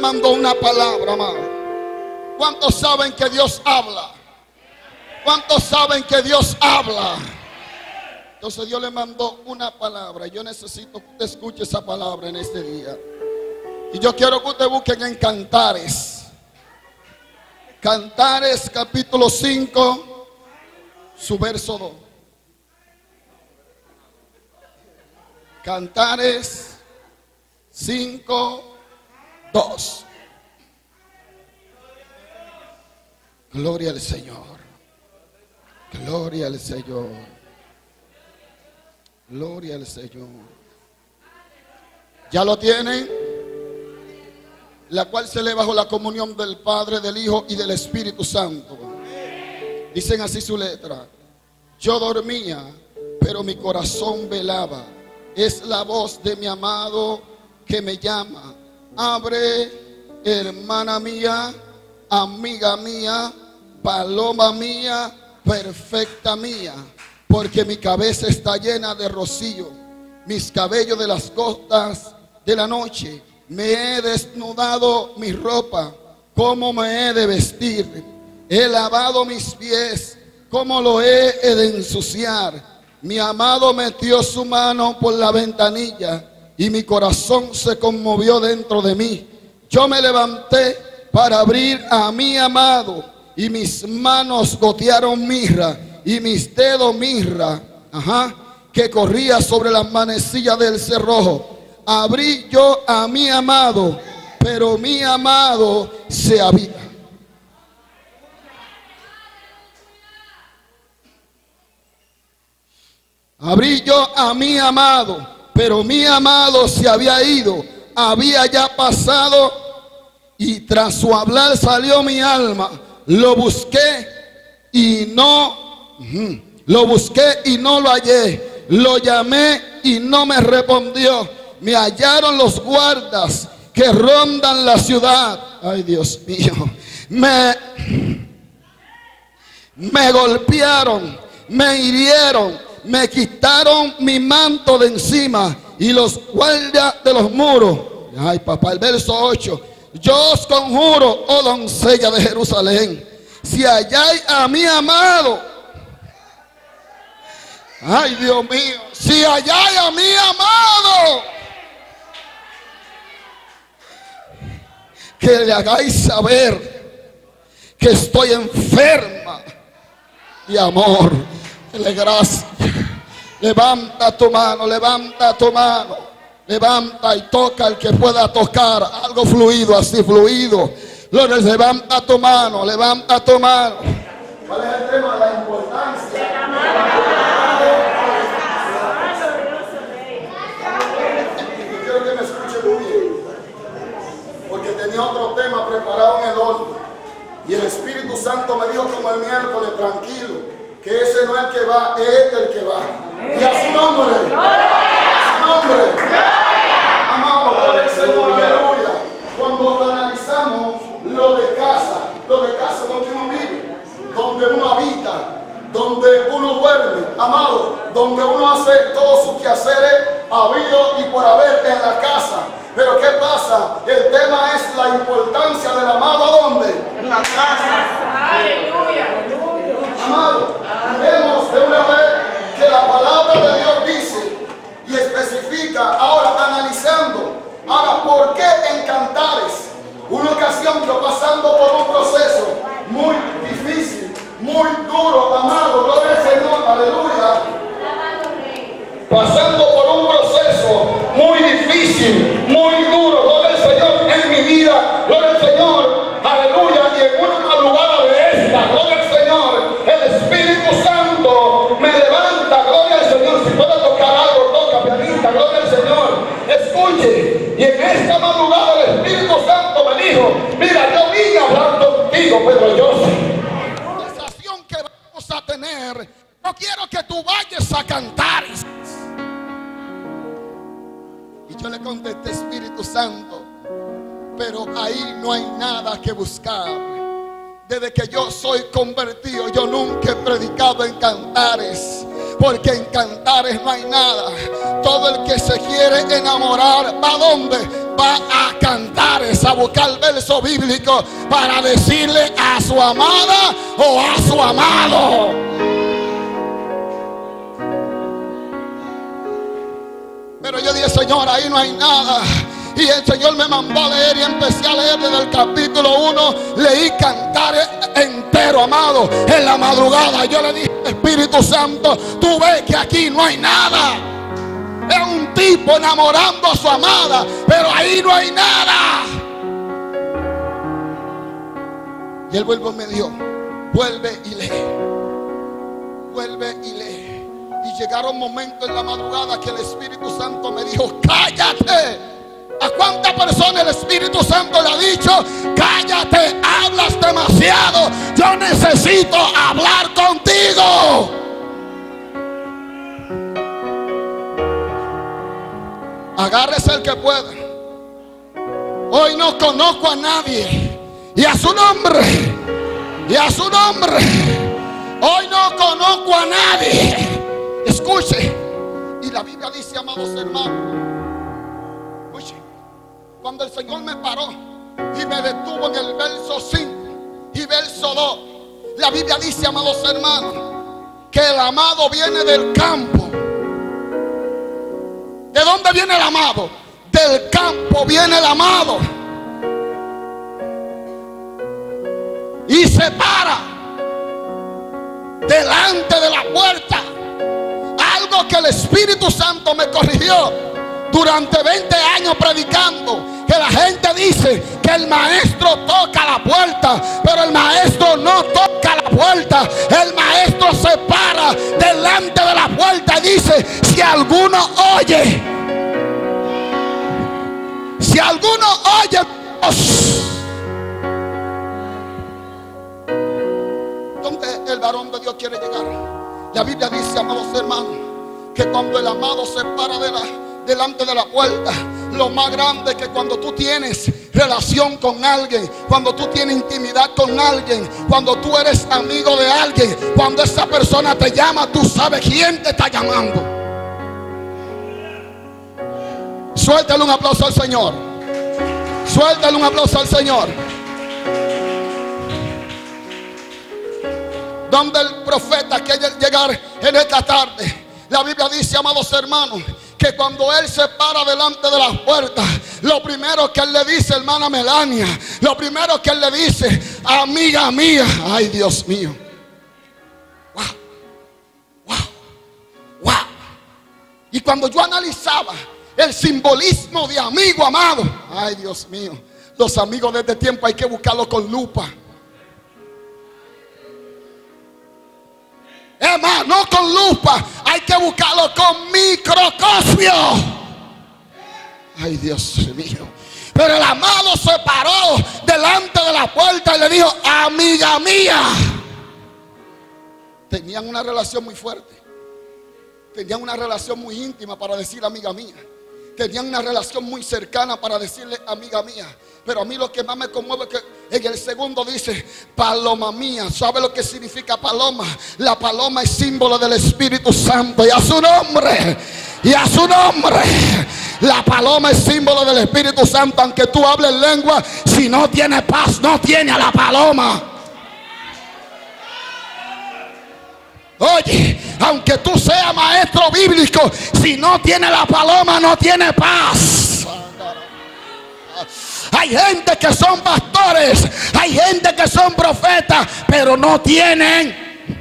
mandó una palabra, amado. ¿Cuántos saben que Dios habla? ¿Cuántos saben que Dios habla? Entonces Dios le mandó una palabra. Yo necesito que usted escuche esa palabra en este día. Y yo quiero que usted busque en Cantares. Cantares capítulo 5, su verso 2. Cantares 5, 2. Gloria al Señor. Gloria al Señor. Gloria al Señor. ¿Ya lo tienen? La cual se lee bajo la comunión del Padre, del Hijo y del Espíritu Santo. Dicen así su letra. Yo dormía, pero mi corazón velaba. Es la voz de mi amado que me llama. Abre, hermana mía, amiga mía, paloma mía, perfecta mía, porque mi cabeza está llena de rocío, mis cabellos de las costas de la noche. Me he desnudado mi ropa, ¿cómo me he de vestir? He lavado mis pies, ¿cómo lo he de ensuciar? Mi amado metió su mano por la ventanilla y mi corazón se conmovió dentro de mí. Yo me levanté para abrir a mi amado y mis manos gotearon mirra y mis dedos mirra, que corría sobre las manecillas del cerrojo. Abrí yo a mi amado, pero mi amado se había. Abrí yo a mi amado, pero mi amado se había ido, había ya pasado, y tras su hablar salió mi alma. Lo busqué y no lo hallé. Lo llamé y no me respondió. Me hallaron los guardas que rondan la ciudad. Ay, Dios mío. Me golpearon, me hirieron, me quitaron mi manto de encima y los guardias de los muros. Ay, papá, el verso 8. Yo os conjuro, oh doncella de Jerusalén, si halláis a mi amado, ay Dios mío, si halláis a mi amado, que le hagáis saber que estoy enferma de amor. Dele gracias. Levanta tu mano, levanta tu mano. Levanta y toca al que pueda tocar. Algo fluido, así fluido. Levanta tu mano, levanta tu mano. ¿Cuál es el tema? La importancia de la mano. Quiero que me escuche muy bien, porque tenía otro tema preparado en el horno. Y el Espíritu Santo me dijo como el miércoles, tranquilo, que ese no es el que va, es el que va. Y a su nombre. Nombre. Amado, por el Señor, aleluya. Cuando analizamos lo de casa donde uno vive, donde uno habita, donde uno duerme, amado, donde uno hace todos sus quehaceres habido y por haber en la casa. Pero ¿qué pasa? El tema es la importancia del amado, ¿a dónde? En la casa. Aleluya. Amado, vemos de una vez que la palabra de Dios dice y especifica, ahora analizando, ahora ¿por qué en Cantares? Una ocasión yo pasando por un proceso muy difícil, muy duro, amado, gloria al Señor, aleluya. Pasando por un proceso muy difícil, muy duro, gloria al Señor, en mi vida, gloria al Señor, aleluya, y en una madrugada de esta, gloria al Señor, el Espíritu Santo me levanta, gloria al Señor. Si puedo tocar algo, toca, pianista, gloria al Señor. Escuche, y en esta madrugada el Espíritu Santo me dijo, mira, yo vine a hablar contigo, pero yo sé. La conversación que vamos a tener, no quiero que tú vayas a cantar. Y yo le contesté, Espíritu Santo, pero ahí no hay nada que buscar. Desde que yo soy convertido, yo nunca he predicado en Cantares, porque en Cantares no hay nada. Todo el que se quiere enamorar, ¿va a dónde? va a cantar, es a buscar el verso bíblico para decirle a su amada o a su amado. Pero yo dije, Señor, ahí no hay nada. Y el Señor me mandó a leer y empecé a leer desde el capítulo 1. Leí Cantares entero, amado, en la madrugada. Yo le dije, Espíritu Santo, tú ves que aquí no hay nada. Es un tipo enamorando a su amada, pero ahí no hay nada. Y el vuelvo me dijo, vuelve y lee. Vuelve y lee. Y llegaron momentos en la madrugada que el Espíritu Santo me dijo, cállate. ¿A cuántas personas el Espíritu Santo le ha dicho, cállate, hablas demasiado, yo necesito hablar contigo? Agárrese el que pueda. Hoy no conozco a nadie, y a su nombre, y a su nombre, hoy no conozco a nadie. Escuche, y la Biblia dice, amados hermanos, escuche, cuando el Señor me paró y me detuvo en el verso 5 y verso 2, la Biblia dice, amados hermanos, que el amado viene del campo. ¿De dónde viene el amado? Del campo viene el amado. Y se para delante de la puerta. Algo que el Espíritu Santo me corrigió durante 20 años predicando. Que la gente dice que el maestro toca la puerta, pero el maestro no toca la puerta. El maestro se para delante de la puerta y dice, si alguno oye, si alguno oye Dios. ¿Dónde el varón de Dios quiere llegar? La Biblia dice, amados hermanos, que cuando el amado se para delante de la puerta, lo más grande es que cuando tú tienes relación con alguien, cuando tú tienes intimidad con alguien, cuando tú eres amigo de alguien, cuando esa persona te llama, tú sabes quién te está llamando. Suéltale un aplauso al Señor. Suéltale un aplauso al Señor. Donde el profeta quiere llegar en esta tarde, la Biblia dice, amados hermanos, que cuando él se para delante de las puertas, lo primero que él le dice, hermana Melania, lo primero que él le dice, amiga mía, ay Dios mío, wow, wow, wow. Y cuando yo analizaba el simbolismo de amigo, amado, ay Dios mío, los amigos de este tiempo hay que buscarlos con lupa. Es más, no con lupa, hay que buscarlo con microscopio. Ay Dios mío. Pero el amado se paró delante de la puerta y le dijo, amiga mía. Tenían una relación muy fuerte. Tenían una relación muy íntima para decir amiga mía. Tenían una relación muy cercana para decirle amiga mía. Pero a mí lo que más me conmueve es que en el segundo dice paloma mía. ¿Sabe lo que significa paloma? La paloma es símbolo del Espíritu Santo. Y a su nombre, y a su nombre, la paloma es símbolo del Espíritu Santo. Aunque tú hables lengua, si no tiene paz, no tiene a la paloma. Oye, aunque tú seas maestro bíblico, si no tiene la paloma, no tiene paz. Hay gente que son pastores, hay gente que son profetas, pero no tienen.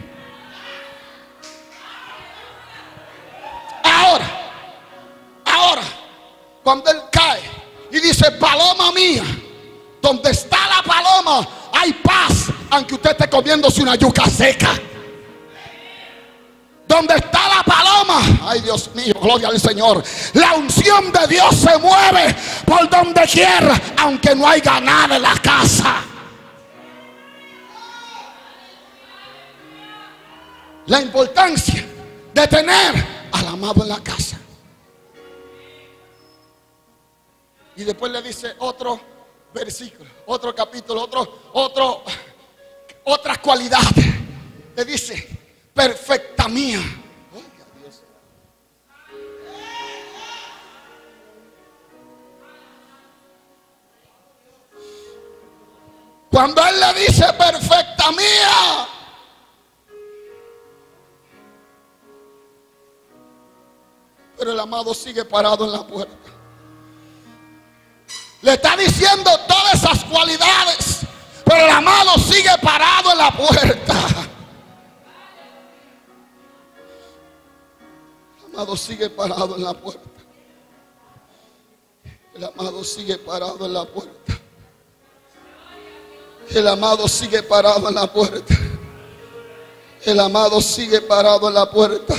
Ahora, cuando él cae y dice paloma mía, donde está la paloma hay paz, aunque usted esté comiéndose una yuca seca. Donde está la paloma, ay Dios mío, gloria al Señor, la unción de Dios se mueve por donde quiera, aunque no haya nada en la casa. La importancia de tener al amado en la casa. Y después le dice otro versículo, otro capítulo, otras cualidades. Le dice perfecta mía. Cuando Él le dice perfecta mía, pero el amado sigue parado en la puerta. Le está diciendo todas esas cualidades, pero el amado sigue parado en la puerta. El amado sigue parado en la puerta. El amado sigue parado en la puerta. El amado sigue parado en la puerta. El amado sigue parado en la puerta.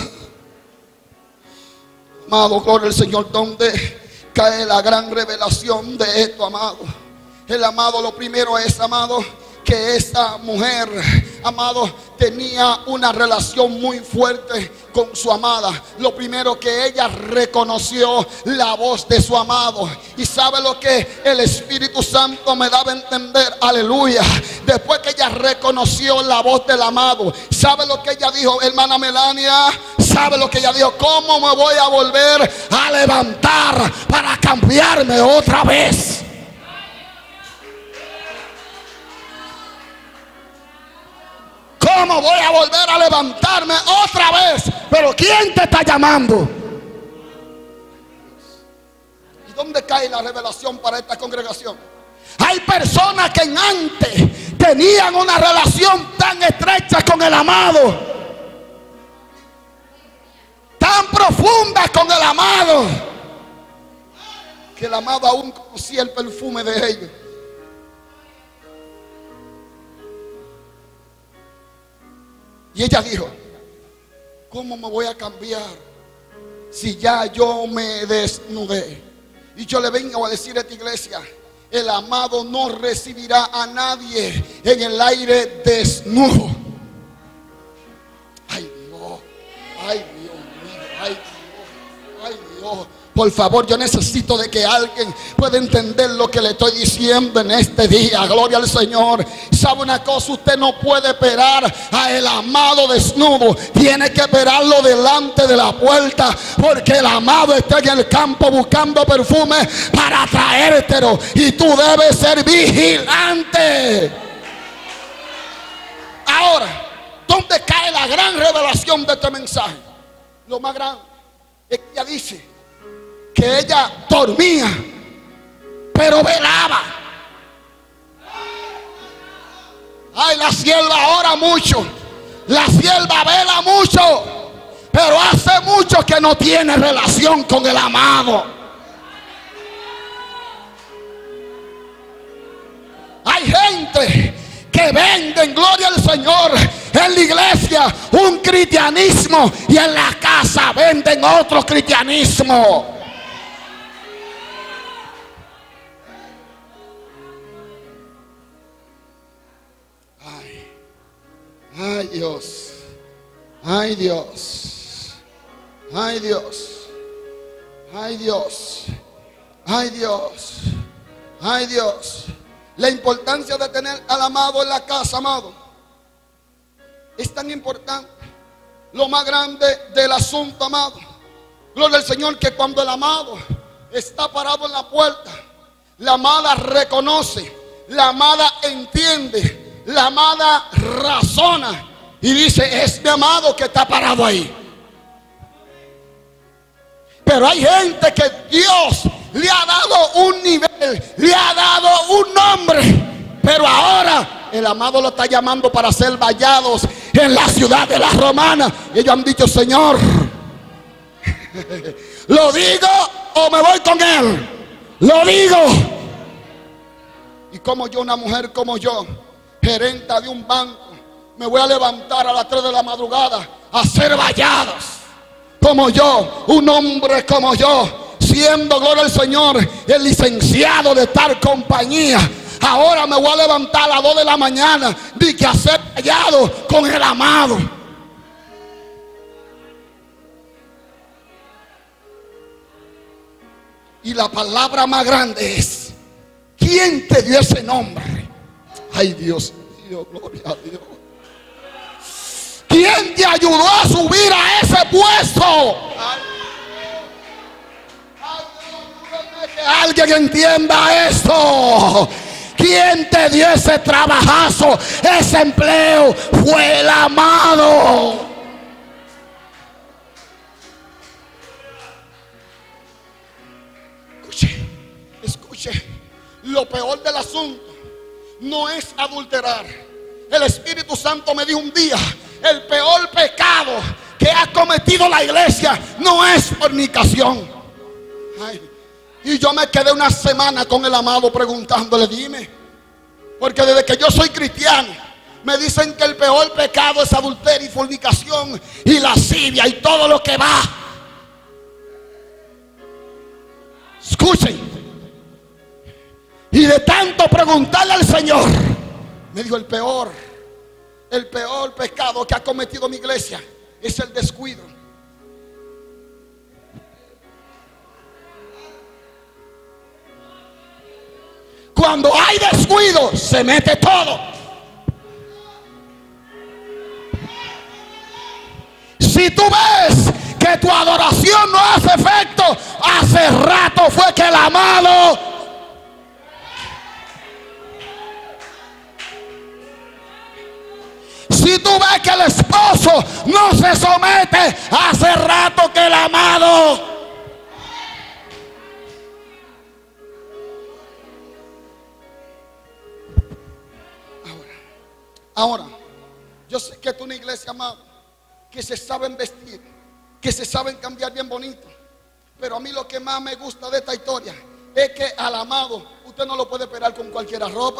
Amado, gloria al Señor. ¿Dónde cae la gran revelación de esto, amado? El amado, lo primero es, amado, que esta mujer, amado, tenía una relación muy fuerte con su amada. Lo primero, que ella reconoció la voz de su amado. Y sabe lo que el Espíritu Santo me daba a entender, aleluya, después que ella reconoció la voz del amado, sabe lo que ella dijo, hermana Melania, sabe lo que ella dijo: ¿cómo me voy a volver a levantar para cambiarme otra vez? ¿Cómo voy a volver a levantarme otra vez? Pero ¿quién te está llamando? ¿Y dónde cae la revelación para esta congregación? Hay personas que antes tenían una relación tan estrecha con el amado, tan profunda con el amado, que el amado aún conocía el perfume de ellos. Y ella dijo: ¿cómo me voy a cambiar si ya yo me desnudé? Y yo le vengo a decir a esta iglesia: el amado no recibirá a nadie en el aire desnudo. Ay Dios, ay Dios mío, ay Dios, ay Dios. Por favor, yo necesito de que alguien pueda entender lo que le estoy diciendo en este día. Gloria al Señor. ¿Sabe una cosa? Usted no puede esperar a el amado desnudo. Tiene que esperarlo delante de la puerta, porque el amado está en el campo buscando perfume para traértelo. Y tú debes ser vigilante. Ahora, ¿dónde cae la gran revelación de este mensaje? Lo más grande es que ella dice que ella dormía, pero velaba. Ay, la sierva ora mucho, la sierva vela mucho, pero hace mucho que no tiene relación con el amado. Hay gente que venden, gloria al Señor, en la iglesia un cristianismo y en la casa venden otro cristianismo. Ay Dios, ay Dios, ay Dios, ay Dios, ay Dios, ay Dios. La importancia de tener al amado en la casa, amado, es tan importante. Lo más grande del asunto, amado, gloria al Señor, que cuando el amado está parado en la puerta, la amada reconoce, la amada entiende, la amada razona y dice: es mi amado que está parado ahí. Pero hay gente que Dios le ha dado un nivel, le ha dado un nombre, pero ahora el amado lo está llamando para ser vallados en la ciudad de la Romana. Y ellos han dicho: Señor, ¿lo digo o me voy con él? Lo digo. Y como yo, una mujer como yo, gerenta de un banco, me voy a levantar a las 3 de la madrugada a ser vallados. Como yo, un hombre como yo, siendo, gloria al Señor, el licenciado de tal compañía, ahora me voy a levantar a las 2 de la mañana de que a ser vallado con el amado. Y la palabra más grande es: ¿quién te dio ese nombre? Ay, Dios mío, gloria a Dios. ¿Quién te ayudó a subir a ese puesto? Ay, Dios, que alguien entienda esto. quien te dio ese trabajazo, ese empleo, fue el amado. Escuche, escuche, lo peor del asunto no es adulterar. El Espíritu Santo me dijo un día: el peor pecado que ha cometido la iglesia no es fornicación. Ay, y yo me quedé una semana con el amado preguntándole: dime, porque desde que yo soy cristiano me dicen que el peor pecado es adulterio y fornicación y lascivia y todo lo que va. Escuchen, y de tanto preguntarle al Señor, me dijo: el peor pecado que ha cometido mi iglesia es el descuido. Cuando hay descuido, se mete todo. Si tú ves que tu adoración no hace efecto, hace rato fue que el amado Si tú ves que el esposo no se somete, hace rato que el amado Ahora, yo sé que tú una iglesia, amado, que se saben vestir, que se saben cambiar bien bonito. Pero a mí lo que más me gusta de esta historia es que al amado usted no lo puede esperar con cualquier ropa.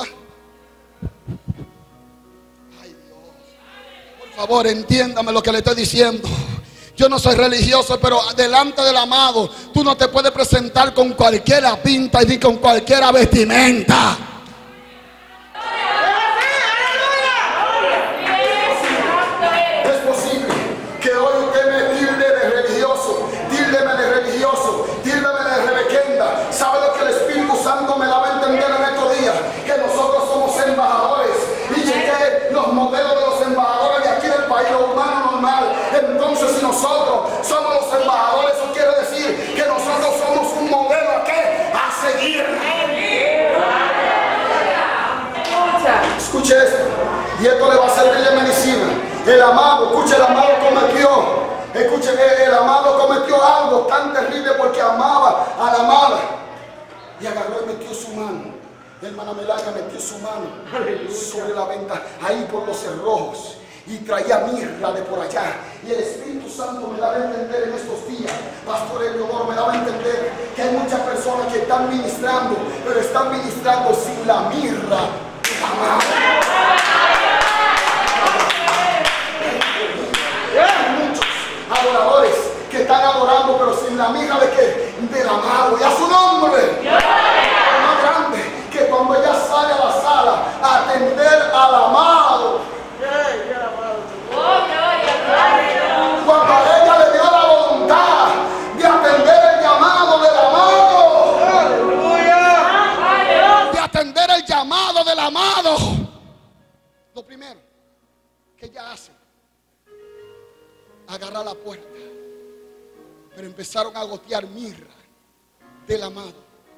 Ay, Dios, por favor, entiéndame lo que le estoy diciendo. Yo no soy religioso, pero delante del amado tú no te puedes presentar con cualquiera pinta y ni con cualquiera vestimenta. Entonces, si nosotros somos los embajadores, eso quiere decir que nosotros somos un modelo a qué, a seguir. Escuche esto, y esto le va a servir de medicina. El amado, escuche, el amado cometió, escuche, el amado cometió algo tan terrible porque amaba a la amada y agarró y metió su mano. Hermana Melania metió su mano sobre la venta, ahí por los cerrojos. Y traía mirra de por allá. Y el Espíritu Santo me daba a entender en estos días, Pastor Eleodoro, me daba a entender que hay muchas personas que están ministrando, pero están ministrando sin la mirra. Hay muchos adoradores que están adorando, pero sin la mirra de qué, del amado. Y a su nombre, más grande, que cuando ella sale a la sala a atender al amado, cuando a ella le dio la voluntad de atender el llamado del amado, de atender el llamado del amado, lo primero que ella hace, agarra la puerta, pero empezaron a gotear mirra del amado,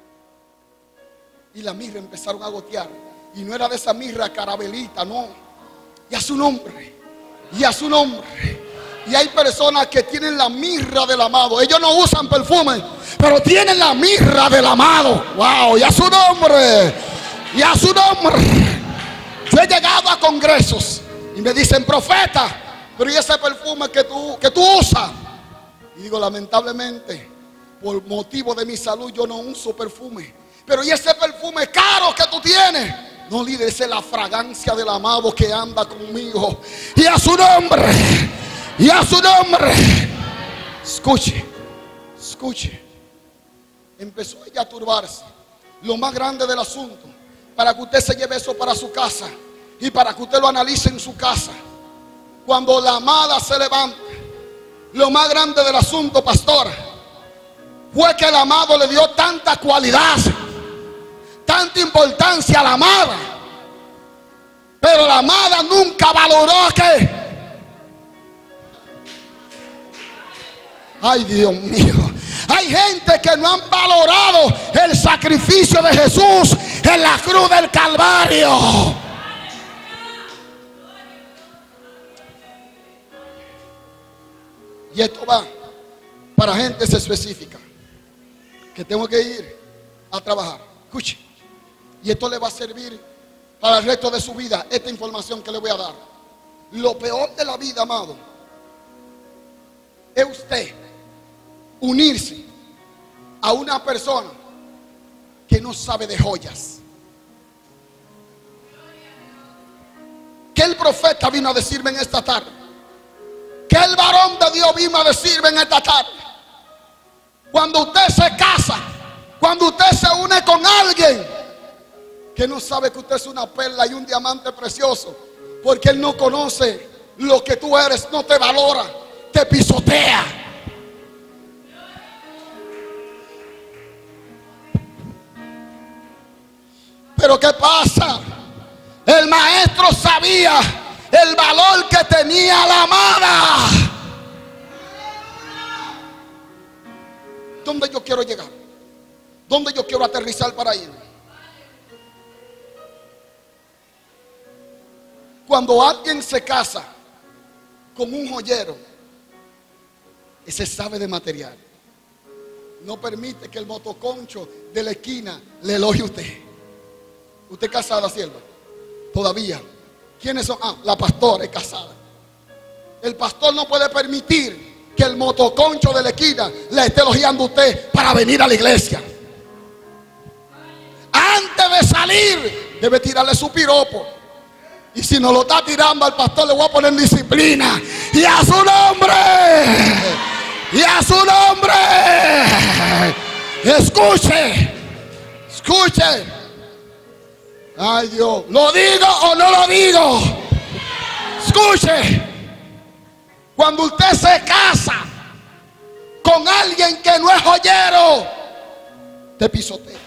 y la mirra empezaron a gotear, y no era de esa mirra carabelita, no, y a su nombre, y a su nombre. Y hay personas que tienen la mirra del amado. Ellos no usan perfume, pero tienen la mirra del amado. Wow, y a su nombre, y a su nombre. Yo he llegado a congresos y me dicen: profeta, pero ¿y ese perfume que tú usas? Y digo: lamentablemente, por motivo de mi salud, yo no uso perfume. Pero ¿y ese perfume caro que tú tienes? No, líder, esa es la fragancia del amado que anda conmigo. Y a su nombre, y a su nombre. Escuche, escuche. Empezó ella a turbarse. Lo más grande del asunto, para que usted se lleve eso para su casa y para que usted lo analice en su casa. Cuando la amada se levanta, lo más grande del asunto, pastora, fue que el amado le dio tanta cualidad, tanta importancia a la amada, pero la amada nunca valoró que Ay, Dios mío. Hay gente que no han valorado el sacrificio de Jesús en la cruz del Calvario. Y esto va para gente específica que tengo que ir a trabajar. Escuche. Y esto le va a servir para el resto de su vida, esta información que le voy a dar. Lo peor de la vida, amado, es usted unirse a una persona que no sabe de joyas. Que el profeta vino a decirme en esta tarde, que el varón de Dios vino a decirme en esta tarde: cuando usted se casa, cuando usted se une con alguien que no sabe que usted es una perla y un diamante precioso, porque él no conoce lo que tú eres, no te valora, te pisotea. Pero ¿qué pasa? El maestro sabía el valor que tenía la amada. ¿Dónde yo quiero llegar? ¿Dónde yo quiero aterrizar para ir? Cuando alguien se casa con un joyero, ese sabe de material. No permite que el motoconcho de la esquina le elogie a usted. ¿Usted es casada, sierva? Todavía. ¿Quiénes son? La pastora es casada. El pastor no puede permitir que el motoconcho de la esquina le esté elogiando a usted para venir a la iglesia. Antes de salir, debe tirarle su piropo. Y si no lo está tirando al pastor, le voy a poner en disciplina. Y a su nombre. Y a su nombre. Escuche. Escuche. Ay, Dios. ¿Lo digo o no lo digo? Escuche. Cuando usted se casa con alguien que no es joyero, te pisotea.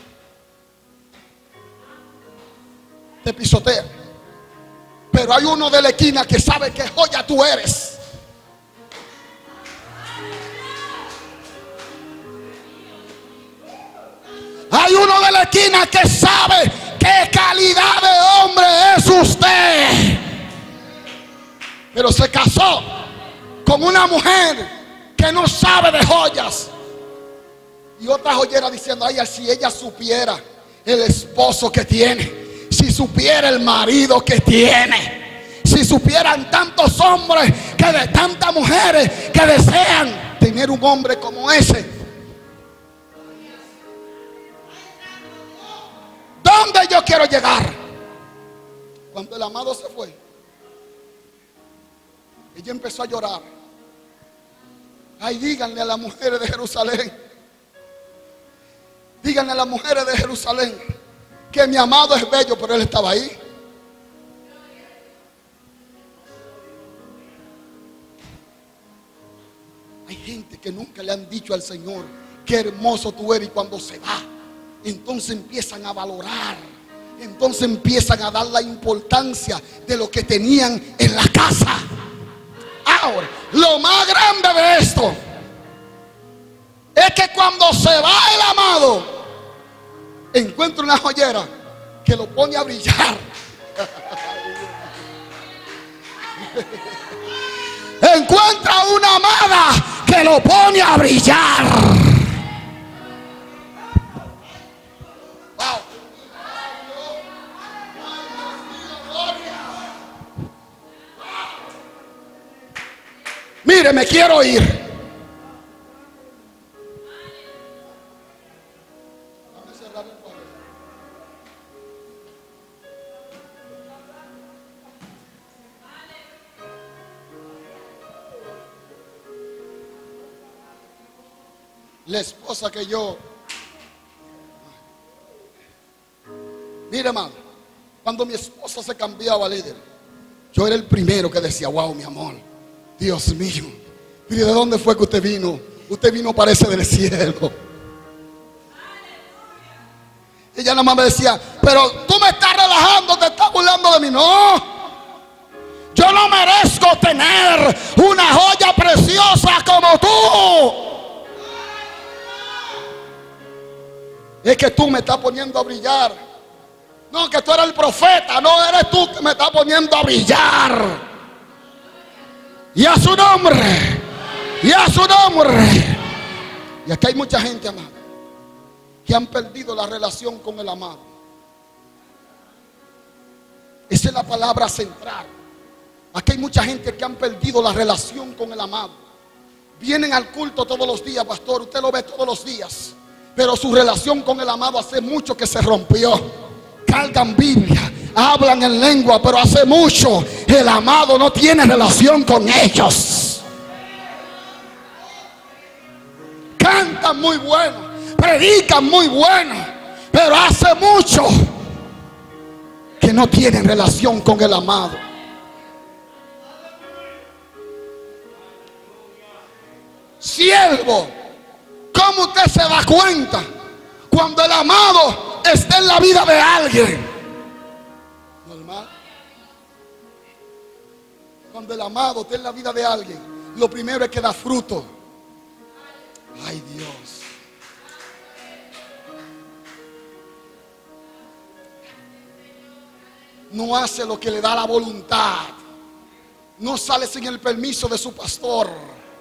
Te pisotea. Pero hay uno de la esquina que sabe qué joya tú eres. Hay uno de la esquina que sabe qué calidad de hombre es usted. Pero se casó con una mujer que no sabe de joyas. Y otra joyera diciendo: ay, si ella supiera el esposo que tiene, si supiera el marido que tiene, si supieran tantos hombres, que de tantas mujeres que desean tener un hombre como ese. ¿Dónde yo quiero llegar? Cuando el amado se fue, ella empezó a llorar. Ay, díganle a las mujeres de Jerusalén, díganle a las mujeres de Jerusalén que mi amado es bello, pero él estaba ahí. Hay gente que nunca le han dicho al Señor qué hermoso tú eres, y cuando se va, entonces empiezan a valorar, entonces empiezan a dar la importancia de lo que tenían en la casa. Ahora, lo más grande de esto es que cuando se va el amado, encuentra una joyera que lo pone a brillar. Encuentra una amada que lo pone a brillar. Wow. Mire, me quiero ir. La esposa que yo... Mire, hermano, cuando mi esposa se cambiaba, líder, yo era el primero que decía: wow, mi amor, Dios mío, ¿y de dónde fue que usted vino? Usted vino, parece del cielo. Ella nada más me decía: pero tú me estás relajando, te estás burlando de mí. No, yo no merezco tener una joya preciosa como tú. Es que tú me estás poniendo a brillar. No, que tú eres el profeta. No, eres tú que me estás poniendo a brillar. Y a su nombre. Y a su nombre. Y aquí hay mucha gente, amado, que han perdido la relación con el amado. Esa es la palabra central. Aquí hay mucha gente que han perdido la relación con el amado. Vienen al culto todos los días, pastor. Usted lo ve todos los días. Pero su relación con el amado hace mucho que se rompió. Cargan Biblia, hablan en lengua, pero hace mucho el amado no tiene relación con ellos. Cantan muy bueno, predican muy bueno, pero hace mucho que no tienen relación con el amado. Siervo, ¿cómo usted se da cuenta cuando el amado está en la vida de alguien? Normal. Cuando el amado está en la vida de alguien, lo primero es que da fruto. Ay, Dios. No hace lo que le da la voluntad. No sale sin el permiso de su pastor.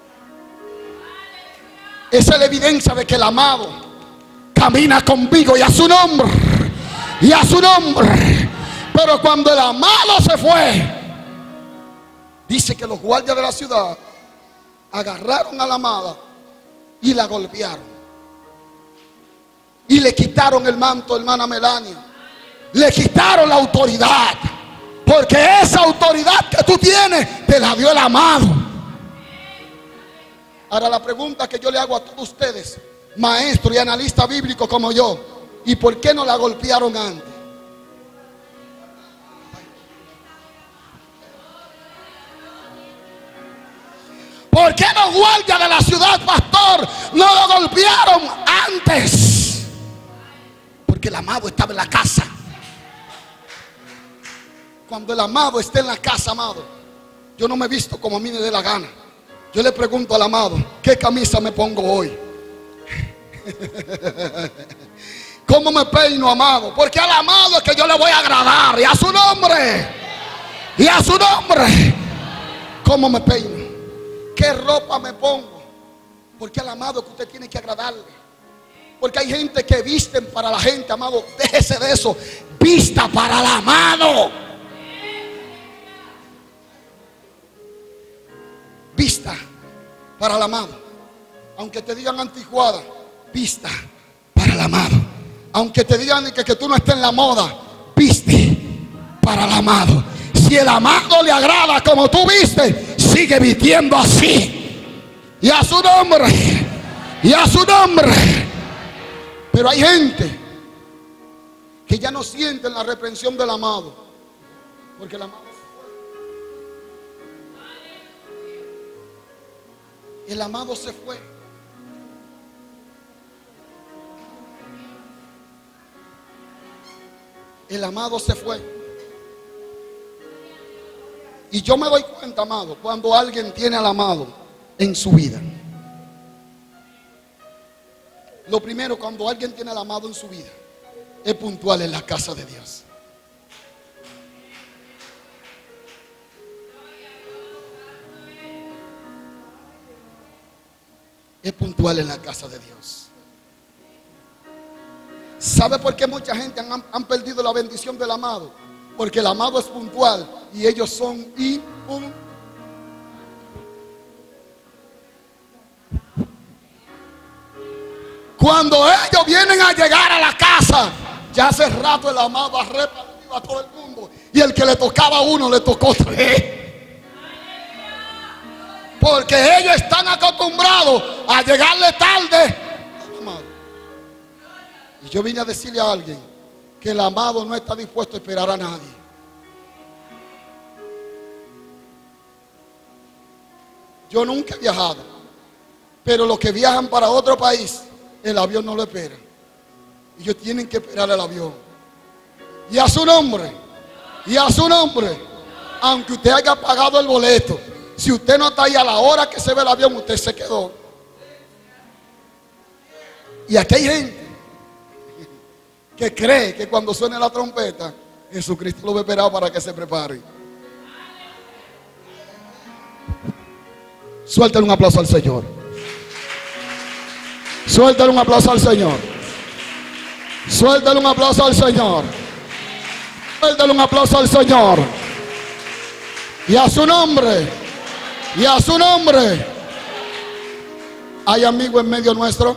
Esa es la evidencia de que el amado camina conmigo y a su nombre. Y a su nombre. Pero cuando el amado se fue, dice que los guardias de la ciudad agarraron a la amada y la golpearon. Y le quitaron el manto, hermana Melania. Le quitaron la autoridad. Porque esa autoridad que tú tienes te la dio el amado. Ahora la pregunta que yo le hago a todos ustedes, maestro y analista bíblico como yo, ¿y por qué no la golpearon antes? ¿Por qué los guardias de la ciudad, pastor, no lo golpearon antes? Porque el amado estaba en la casa. Cuando el amado esté en la casa, amado, yo no me he visto como a mí me dé la gana. Yo le pregunto al amado, ¿qué camisa me pongo hoy? ¿Cómo me peino, amado? Porque al amado es que yo le voy a agradar. Y a su nombre. Y a su nombre. ¿Cómo me peino? ¿Qué ropa me pongo? Porque al amado que usted tiene que agradarle. Porque hay gente que visten para la gente, amado. Déjese de eso. Vista para el amado. Vista para el amado. Aunque te digan anticuada, vista para el amado. Aunque te digan que tú no estés en la moda, viste para el amado. Si el amado le agrada como tú viste, sigue vistiendo así. Y a su nombre. Y a su nombre. Pero hay gente que ya no sienten la reprensión del amado. Porque el amado El amado se fue. El amado se fue. Y yo me doy cuenta, amado, cuando alguien tiene al amado en su vida. Lo primero, cuando alguien tiene al amado en su vida, es puntual en la casa de Dios. Es puntual en la casa de Dios. ¿Sabe por qué mucha gente han perdido la bendición del amado? Porque el amado es puntual y ellos son impuntuales. Cuando ellos vienen a llegar a la casa, ya hace rato el amado ha repartido a todo el mundo. Y el que le tocaba a uno, le tocó tres. Porque ellos están acostumbrados a llegarle tarde. Y yo vine a decirle a alguien que el amado no está dispuesto a esperar a nadie. Yo nunca he viajado, pero los que viajan para otro país, el avión no lo espera. Ellos tienen que esperar el avión. Y a su nombre, y a su nombre, Aunque usted haya pagado el boleto, si usted no está ahí a la hora que se ve el avión, usted se quedó. Y aquí hay gente que cree que cuando suene la trompeta, Jesucristo lo va a esperar para que se prepare. Suéltale un aplauso al Señor. Suéltale un aplauso al Señor. Suéltale un aplauso al Señor. Suéltale un aplauso al Señor. Y a su nombre. Y a su nombre. ¿Hay amigo en medio nuestro?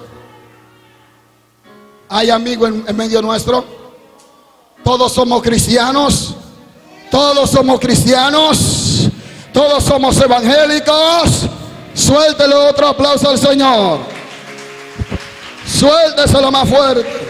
¿Hay amigo en medio nuestro? Todos somos cristianos. Todos somos cristianos. Todos somos evangélicos. Suéltele otro aplauso al Señor. Suélteselo más fuerte.